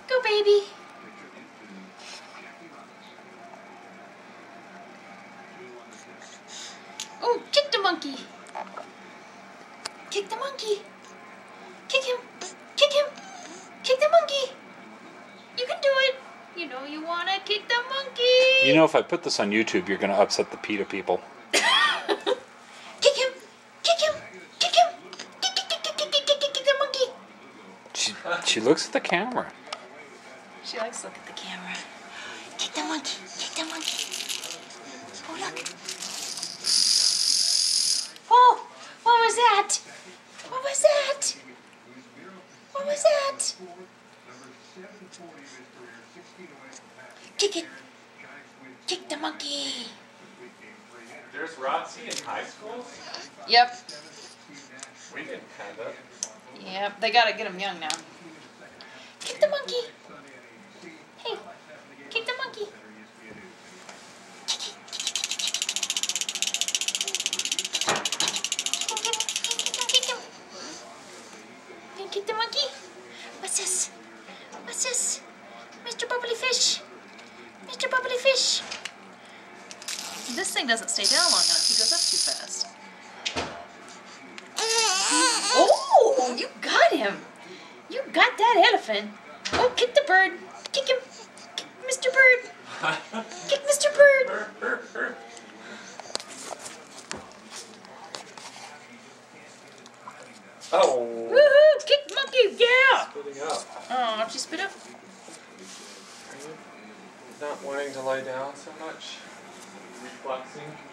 Go, baby. Oh, kick the monkey. Kick the monkey. Kick him. Kick him. Kick the monkey. You can do it. You know you want to kick the monkey. You know, if I put this on YouTube, you're going to upset the PETA people. Kick him. Kick him. Kick him. Kick the monkey. She looks at the camera. She likes to look at the camera. Kick the monkey. Kick the monkey. Oh, look. Oh, what was that? What was that? What was that? Kick it. Kick the monkey. There's ROTC in high school? Yep. We didn't have that. Yep, they gotta get them young now. Kick the monkey. Hey, kick the monkey. Kick it. Kick him. Hey, kick the monkey. What's this? What's this? Mr. Bubbly Fish. Mr. Bubbly Fish. This thing doesn't stay down long enough. He goes up too fast. Oh, you got him. You got that elephant. Oh, kick the bird. Kick him. Kick Mr. Bird. Kick Mr. Bird. Oh. Woohoo! Kick monkey, yeah! Spitting up. Oh, did you spit up? Not wanting to lie down so much. Reflexing.